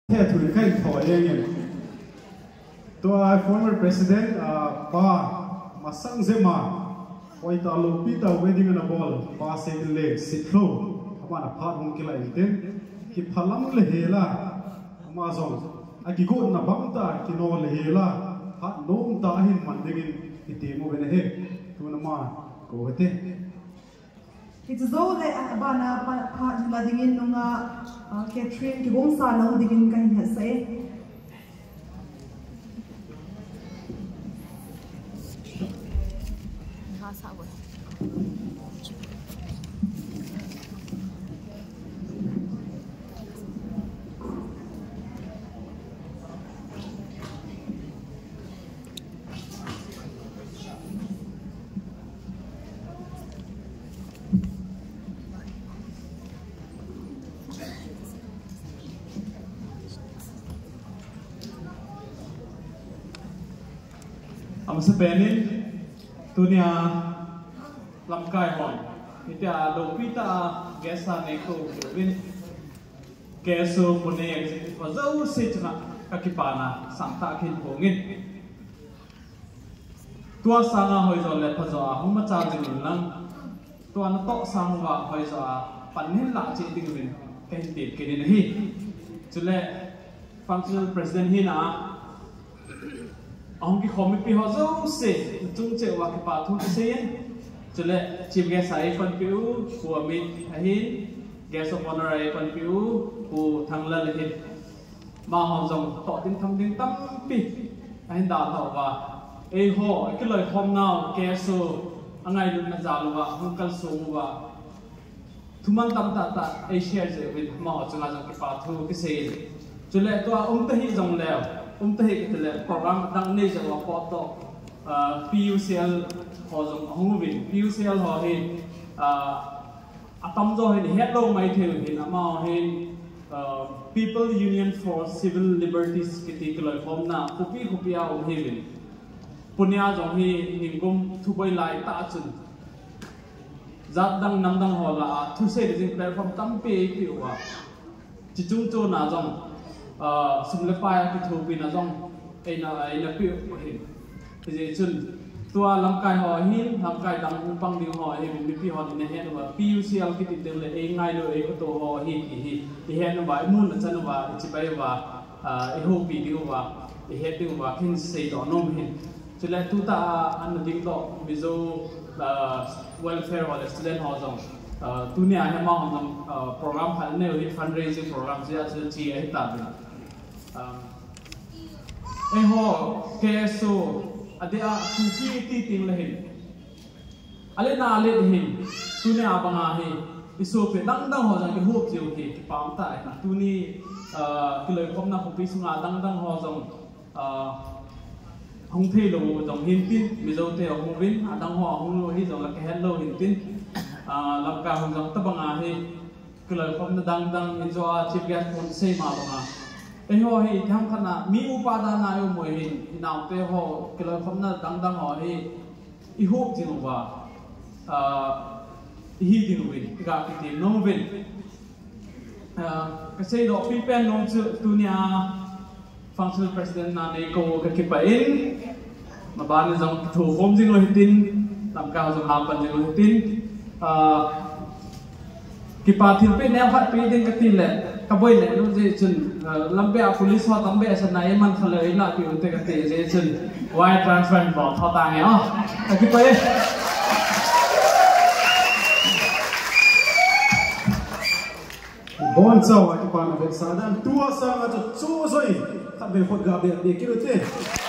Theo thủ khách thổi lên tôi former president ba mà sang zema quay ta lô pita wedding na ball ba Seitinlen sitlo ama na phat hong kila iten ki phalam le hela ama zong aki go na bangta ki no le hela ha nom ta hin mandingin ite mo bene he tu na ma ko te It's so that abana part na dingin nunga Catherine ki bong sa na dingin kahin hase Am sepenin tunia lamkai hon ita lopita gesa neko win KSO Pune fazau sechna kakipana samta kin pongin tua sanga hoizole phazoa huma charging lang tua na to sangwa hoizoa panhin la chi dingwin ken ti ken hi chule functional president hi na ông cái committee họ rất sẽ chung chế vào cái bảo thủ thế cho nên chief guest ấy phân phiếu của mình hay guest of honor ấy phân phiếu của thằng lần này mà họ dùng tỏ tin thông tin tâm pi anh đã thọ và ấy họ cái lời hôm nào KSO anh ấy luôn là giả luôn và không cần xuống và thu mang tâm ta ấy share với mình mà họ chung là dùng cái bảo thủ cái gì cho nên tôi ông thấy dùng lèo thấy cái là program đăng lên cho họ photo PUCL họ dùng không biết PUCL họ thì tâm rồi thì hết đâu mấy thứ thì nó thì People Union for Civil Liberties cái lời hôm nào copy ông thì Pune giống thì hình công thu bay lại ta chừng giáp đăng năm đăng họ là thu xe để dịch platform tâm pe kiểu chỉ chung cho nào giống sum le pai ki thu pin azong ai na pi hin je chun tua lamkai ho hin lamkai dang pang ding ho he mi pi ho ni he no PUCL ki tin le e ngai lo e ko to ho hi he no ba mun na chan ba chi bai ba e ho pi di ba e he di ba kin sei do nom hin chule tu ta an ding do mizo welfare wala student ho zong dunia he ma hong program phal ne fundraising program je chi ai ta ho KSO adea kuki ti ting lehin ale na ale hin tune abanga he iso pe dang ho jang ke hop jiu ke pam ta na tuni ki loi khom na hopi sunga dang ho jong hong the lo jong hin tin mi zo te hong win adang ho hong lo hi jong la ke hello hin tin lam ka hong jong ta banga he ki loi khom na dang in zo a chief guest phone sei ma banga ấy ho hi tham khana mi upada na yo moi hin naw te ho kilo khom na dang ho hi I hope tin wa hi din win ga ki tin no win ka sei do pi pen no chu tunia functional president na ne ko ka ki pa in ma ban jong thu khom jing lo hitin lam ka jong ha pan jing lo hitin ki pa thil pe ne hat pe din ka tin le ka boy le no je chun lambe a police ho tambe sa na man khalai la pi unte ka te je chun wire transfer bo tho ta nge ka ki pa bon sao cái pan về sa dan tua sang cho chu rồi thằng về phật gặp biệt để kêu thế